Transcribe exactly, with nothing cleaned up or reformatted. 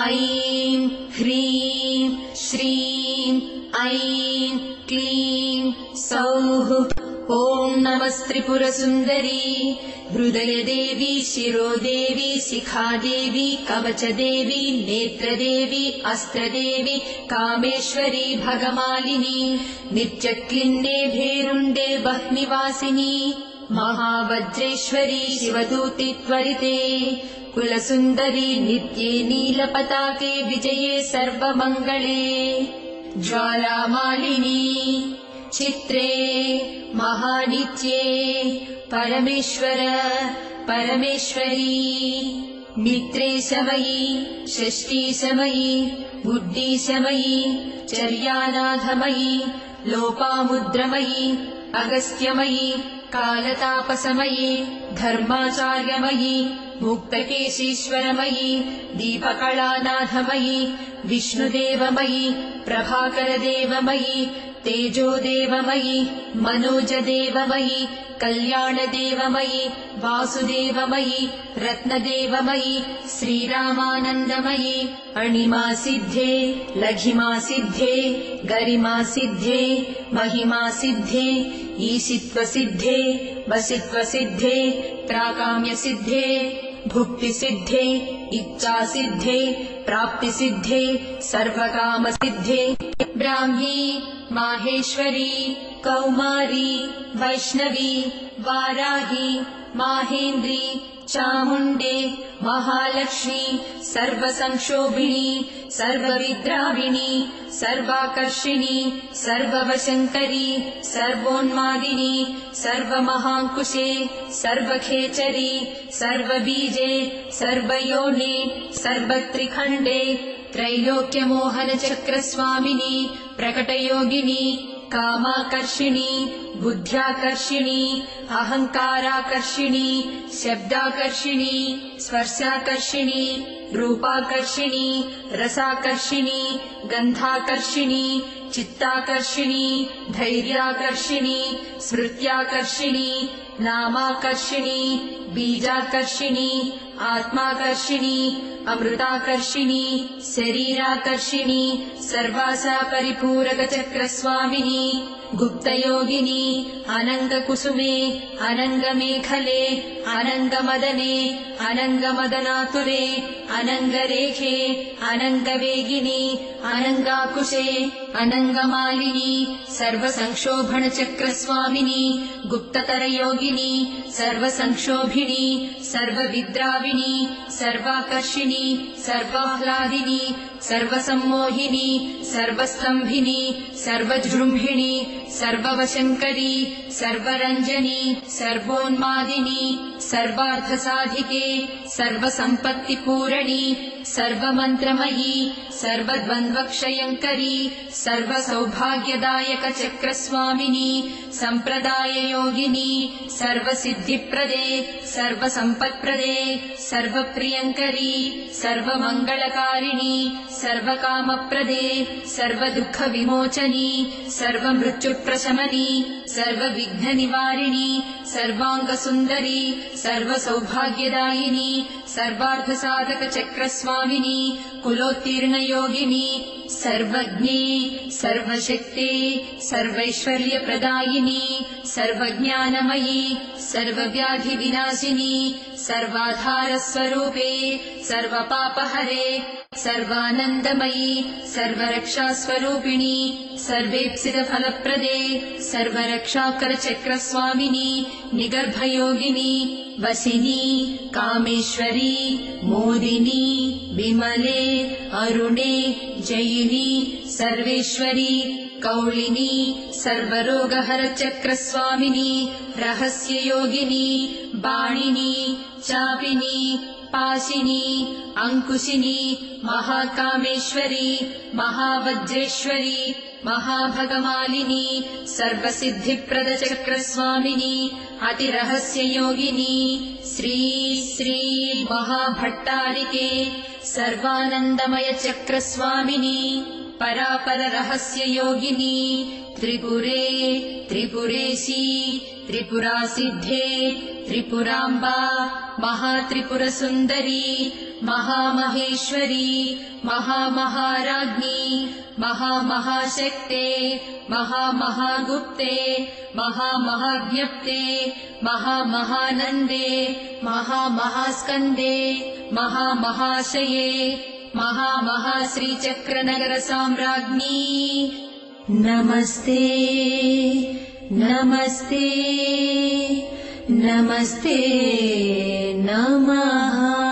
ऐं ह्रीं श्रीं ऐं क्लीं सौः। ॐ नमस्त्रिपुरसुन्दरी हृदयदेवी शिरोदेवी शिखादेवी कवचदेवी नेत्रदेवी अस्त्रदेवी कामेश्वरी भगमालिनी नित्यक्लिन्ने भेरुण्डे वह्निवासिनी महावज्रेश्वरी शिवदूति त्वरिते कुलसुन्दरी नित्ये नीलपताके विजये सर्वमङ्गले ज्वालामालिनी चित्रे महानित्ये परमेश्वर परमेश्वरी मित्रे समयी षष्ठी समयी बुद्धि समयी चर्यानाथमयी लोपामुद्रमयी अगस्त्यमयी कालतापसमयी धर्माचार्यमयी मुक्तकेशीश्वरमयी दीपकलानाथमयी विष्णुदेवमयी प्रभाकरदेवमयी तेजोदेवमयी मनोजदेवमयी कल्याणदेवमयी वासुदेवमयी रत्नदेवमयी श्रीरामानन्दमयी अणिमासिद्धे लघिमासिद्धे गरिमासिद्धे महिमासिद्धे ईशित्वसिद्धे वसित्वसिद्धे प्राकाम्यसिद्धे भुक्तिसिद्धे इच्छासिद्धे प्राप्तिसिद्धे सर्वकामसिद्धे ब्राह्मी माहेश्वरी कौमारी वैष्णवी वाराही माहेन्द्री चामुण्डे महालक्ष्मी सर्वसंक्षोभिणी सर्वविद्राविणी सर्वाकर्षिणी सर्ववशङ्करी सर्वोन्मादिनी सर्वमहाङ्कुशे सर्वखेचरी सर्वबीजे सर्वयोने सर्वत्रिखण्डे त्रैलोक्यमोहनचक्रस्वामिनी प्रकटयोगिनी कामाकर्षिणी बुद्ध्याकर्षिणी अहङ्काराकर्षिणी शब्दाकर्षिणी स्पर्शाकर्षिणी रूपाकर्षिणी रसाकर्षिणी गन्धाकर्षिणी चित्ताकर्षिणी धैर्याकर्षिणी स्मृत्याकर्षिणी नामाकर्षिणी बीजाकर्षिणी आत्माकर्षिणी अमृताकर्षिणी शरीराकर्षिणी सर्वासा परिपूरकचक्रस्वामिनी गुप्तयोगिनी अनङ्गकुसुमे अनङ्गमेखले अनङ्गमदने अनङ्गमदनातुरे अनङ्गरेखे अनङ्गवेगिनी अनङ्गाकुशे अनङ्गमालिनी सर्वसंक्षोभणचक्रस्वामिनी गुप्ततरयोगिनी सर्वसंक्षोभिणी सर्वविद्राविणी सर्वाकर्षिणी सर्वाह्लादिनी सर्वसम्मोहिनी सर्वस्तम्भिनी सर्वजृम्भिणी सर्ववशङ्करी सर्वरञ्जनी सर्वोन्मादिनी सर्वार्थसाधिके सर्वसम्पत्तिपूरणी सर्वमन्त्रमयी सर्वद्वन्द्वक्षयङ्करी सर्वसौभाग्यदायकचक्रस्वामिनी सम्प्रदाययोगिनी सर्वसिद्धिप्रदे सर्वसम्पत्प्रदे सर्वप्रियङ्करी सर्वमङ्गलकारिणी सर्वकामप्रदे सर्वदुःखविमोचनी सर्वमृत्युप्रशमनी सर्वविघ्ननिवारिणी सर्वाङ्गसुन्दरी सर्वसौभाग्यदायिनी सर्वार्थसाधकचक्रस्वामिनी कुलोत्तीर्णयोगिनी सर्वज्ञे सर्वशक्ते सर्वैश्वर्यप्रदायिनी सर्वज्ञानमयी सर्वव्याधिविनाशिनी सर्वाधारस्वरूपे सर्वपापहरे सर्वानन्दमयी सर्वरक्षास्वरूपिणी सर्वेप्सितफलप्रदे सर्वरक्षाकरचक्रस्वामिनी निगर्भयोगिनी वसिनी कामेश्वरी मोदिनी विमले अरुणे जयिनी सर्वेश्वरी कौलिनी सर्वरोगहरचक्रस्वामिनी रहस्ययोगिनी बाणिनी चापिनी पाशिनी अंकुशिनी महाकामेश्वरी महावज्रेश्वरी महाभगमालिनी सर्वसिद्धिप्रदचक्रस्वामिनी अतिरहस्ययोगिनी श्री श्री महाभट्टारिके सर्वानन्दमयचक्रस्वामिनी परापररहस्ययोगिनी त्रिपुरे त्रिपुरेशी त्रिपुरासिद्धे त्रिपुराम्बा महात्रिपुरसुन्दरी महामहेश्वरी महामहाराज्ञी महामहाशक्ते महामहागुप्ते महामहाज्ञप्ते महामहानन्दे महामहास्कन्दे महामहाशये महामहाश्रीचक्रनगरसाम्राज्ञी नमस्ते नमस्ते नमस्ते नमः।